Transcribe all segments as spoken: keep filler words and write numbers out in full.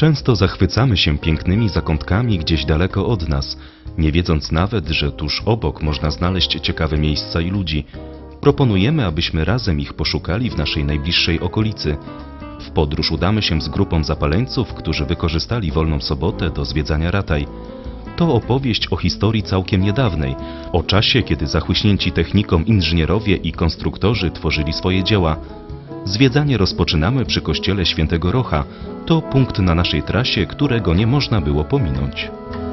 Często zachwycamy się pięknymi zakątkami gdzieś daleko od nas, nie wiedząc nawet, że tuż obok można znaleźć ciekawe miejsca i ludzi. Proponujemy, abyśmy razem ich poszukali w naszej najbliższej okolicy. W podróż udamy się z grupą zapaleńców, którzy wykorzystali wolną sobotę do zwiedzania Rataj. To opowieść o historii całkiem niedawnej, o czasie, kiedy zachłyśnięci techniką inżynierowie i konstruktorzy tworzyli swoje dzieła. Zwiedzanie rozpoczynamy przy kościele Świętego Rocha. To punkt na naszej trasie, którego nie można było pominąć.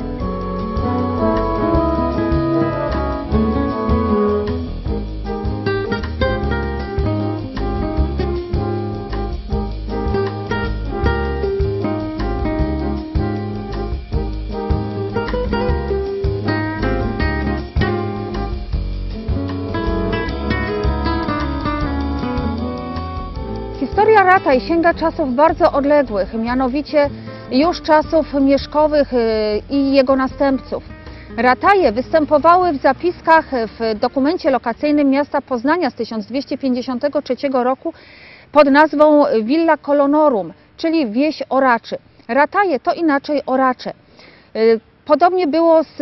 Historia Rataj sięga czasów bardzo odległych, mianowicie już czasów Mieszkowych i jego następców. Rataje występowały w zapiskach w dokumencie lokacyjnym miasta Poznania z tysiąc dwieście pięćdziesiątego trzeciego roku pod nazwą Villa Colonorum, czyli wieś oraczy. Rataje to inaczej oracze. Podobnie było z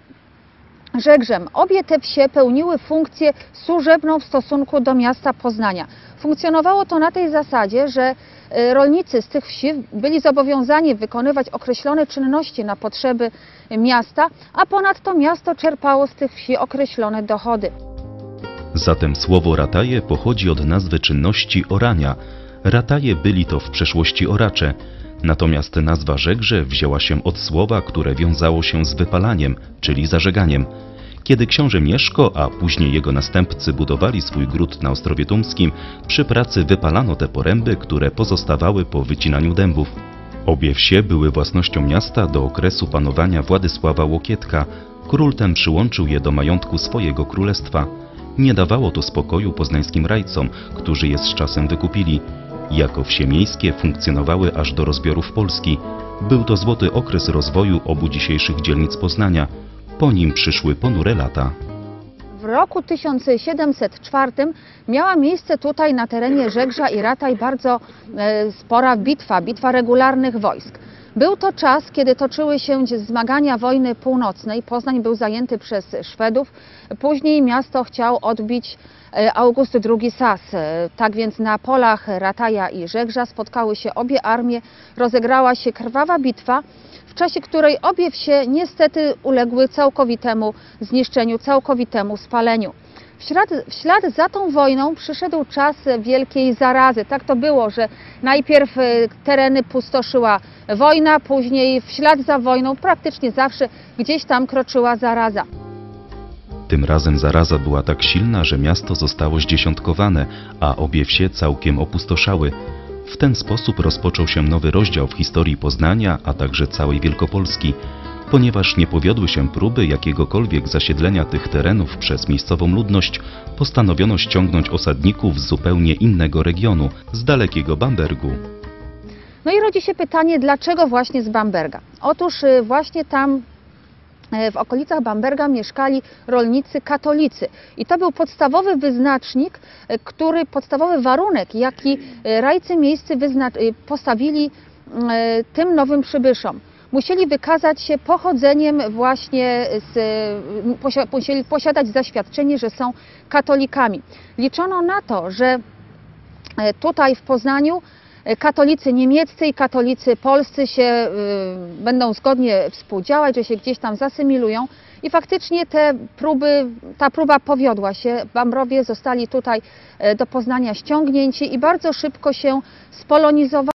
Żegrzem. Obie te wsie pełniły funkcję służebną w stosunku do miasta Poznania. Funkcjonowało to na tej zasadzie, że rolnicy z tych wsi byli zobowiązani wykonywać określone czynności na potrzeby miasta, a ponadto miasto czerpało z tych wsi określone dochody. Zatem słowo rataje pochodzi od nazwy czynności orania. Rataje byli to w przeszłości oracze. Natomiast nazwa Żegrze wzięła się od słowa, które wiązało się z wypalaniem, czyli zażeganiem. Kiedy książę Mieszko, a później jego następcy budowali swój gród na Ostrowie Tumskim, przy pracy wypalano te poręby, które pozostawały po wycinaniu dębów. Obie wsie były własnością miasta do okresu panowania Władysława Łokietka. Król ten przyłączył je do majątku swojego królestwa. Nie dawało to spokoju poznańskim rajcom, którzy je z czasem wykupili. Jako wsie miejskie funkcjonowały aż do rozbiorów Polski. Był to złoty okres rozwoju obu dzisiejszych dzielnic Poznania. Po nim przyszły ponure lata. W roku tysiąc siedemset czwartym miała miejsce tutaj na terenie Żegrza i Rataj bardzo e, spora bitwa, bitwa regularnych wojsk. Był to czas, kiedy toczyły się zmagania wojny północnej. Poznań był zajęty przez Szwedów. Później miasto chciał odbić August drugi Sas. Tak więc na polach Rataja i Żegrza spotkały się obie armie. Rozegrała się krwawa bitwa, w czasie której obie wsie niestety uległy całkowitemu zniszczeniu, całkowitemu spaleniu. W ślad, w ślad za tą wojną przyszedł czas wielkiej zarazy. Tak to było, że najpierw tereny pustoszyła wojna, później w ślad za wojną praktycznie zawsze gdzieś tam kroczyła zaraza. Tym razem zaraza była tak silna, że miasto zostało zdziesiątkowane, a obie wsie całkiem opustoszały. W ten sposób rozpoczął się nowy rozdział w historii Poznania, a także całej Wielkopolski. Ponieważ nie powiodły się próby jakiegokolwiek zasiedlenia tych terenów przez miejscową ludność, postanowiono ściągnąć osadników z zupełnie innego regionu, z dalekiego Bambergu. No i rodzi się pytanie, dlaczego właśnie z Bamberga? Otóż właśnie tam w okolicach Bamberga mieszkali rolnicy katolicy. I to był podstawowy wyznacznik, który, podstawowy warunek, jaki rajcy miejscy postawili tym nowym przybyszom. Musieli wykazać się pochodzeniem właśnie, z, musieli posiadać zaświadczenie, że są katolikami. Liczono na to, że tutaj w Poznaniu katolicy niemieccy i katolicy polscy się y, będą zgodnie współdziałać, że się gdzieś tam zasymilują i faktycznie te próby, ta próba powiodła się. Bambrowie zostali tutaj do Poznania ściągnięci i bardzo szybko się spolonizowali.